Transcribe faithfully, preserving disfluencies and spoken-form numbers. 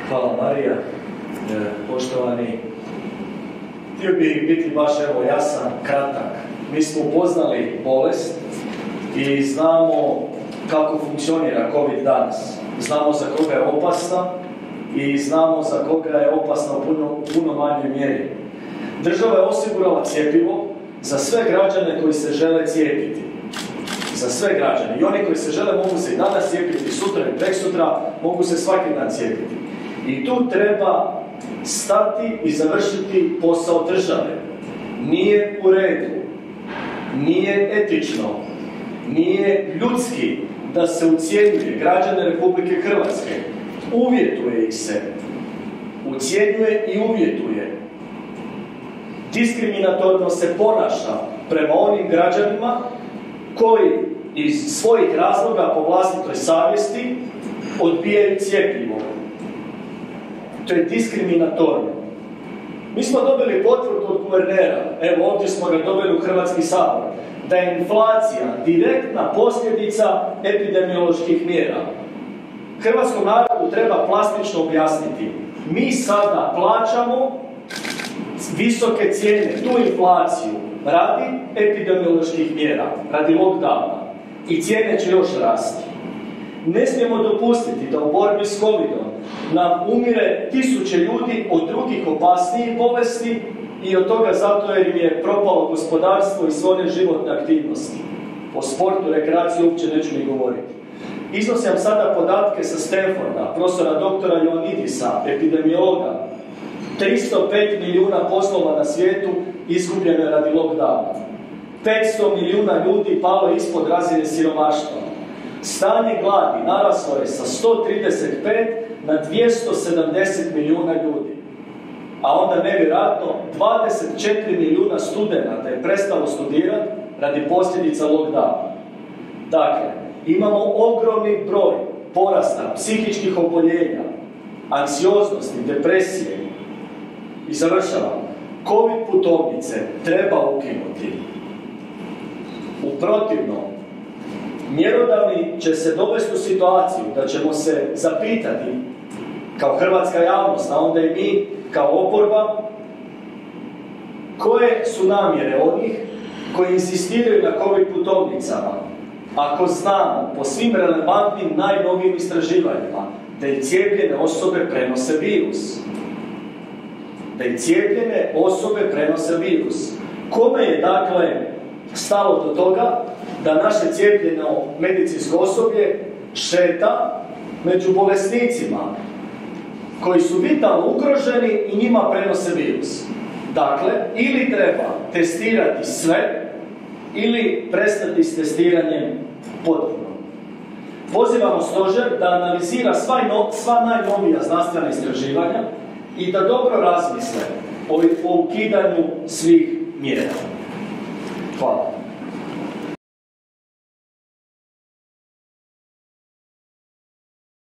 Hvala Marija. E, poštovani, htio bi biti baš evo jasan, kratak. Mi smo upoznali bolest i znamo kako funkcionira COVID danas. Znamo za koga je opasna i znamo za koga je opasna u puno, puno manjoj mjeri. Država je osigurala cjepivo za sve građane koji se žele cijepiti. Za sve građane. I oni koji se žele mogu se i danas cijepiti, sutra i preksutra, mogu se svaki dan cijepiti. I tu treba stati i završiti posao države. Nije u redu, nije etično, nije ljudski da se ucjenjuje građane Republike Hrvatske. Uvjetuje ih se. Ucjenjuje i uvjetuje. Diskriminatorno se ponaša prema onim građanima koji iz svojih razloga po vlastitoj savjesti odbijaju cjepivo. To je diskriminatorno. Mi smo dobili potvrdu od guvernera, evo ovdje smo ga dobili u Hrvatski sabor, da je inflacija direktna posljedica epidemioloških mjera. Hrvatskom narodu treba plastično objasniti. Mi sada plaćamo visoke cijene, tu inflaciju, radi epidemioloških mjera, radi lockdowna. I cijene će još rasti. Ne smijemo dopustiti da u borbi s covidom nam umire tisuće ljudi od drugih opasnijih bolesti i od toga zato jer im je propalo gospodarstvo i sve one životne aktivnosti. O sportu, rekreaciji uopće neću ni govoriti. Iznosim sada podatke sa Stanforda, profesora doktora Ioannidisa, epidemiologa. tristo pet milijuna poslova na svijetu izgubljeno je radi lockdowna. petsto milijuna ljudi palo ispod razine siromaštva. Stanje gladi naraslo je sa sto trideset pet na dvjesto sedamdeset milijuna ljudi. A onda nevjerojatno dvadeset četiri milijuna studenata je prestalo studirati radi posljedica lockdowna. Dakle, imamo ogromni broj porasta psihičkih oboljenja, anksioznosti, depresije. I završavam. Covid putovnice treba ukinuti. U protivnom, mjerodavni će se dovesti u situaciju da ćemo se zapitati kao hrvatska javnost, a onda i mi kao oporba, koje su namjere onih koji insistiraju na Covid putovnicama, ako znamo po svim relevantnim najnovijim istraživanjima da i cijepljene osobe prenose virus. Da i cijepljene osobe prenose virus. Kome je, dakle, stalo do toga da naše cijepljeno medicinsko osoblje šeta među bolesnicima koji su vitalno ugroženi i njima prenose virus? Dakle, ili treba testirati sve, ili prestati s testiranjem potpuno. Pozivamo stožer da analizira sva, no, sva najnovija znanstvena istraživanja i da dobro razmisle o, o ukidanju svih mjera. Hvala.